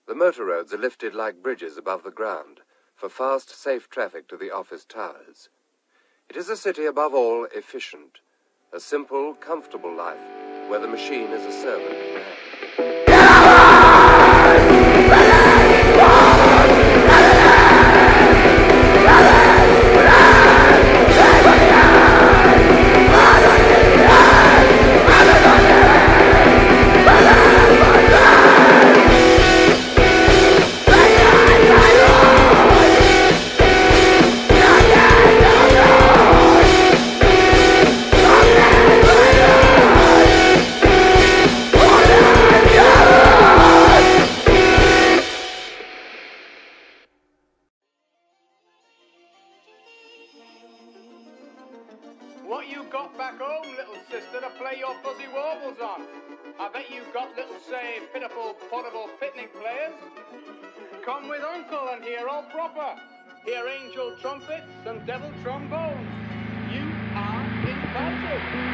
The motor roads are lifted like bridges above the ground for fast, safe traffic to the office towers. It is a city above all efficient, a simple, comfortable life where the machine is a servant of man. What you got back home, little sister, to play your fuzzy warbles on? I bet you got little, say, pitiful, portable picnic players. Come with Uncle and hear all proper. Hear angel trumpets and devil trombones. You are invited.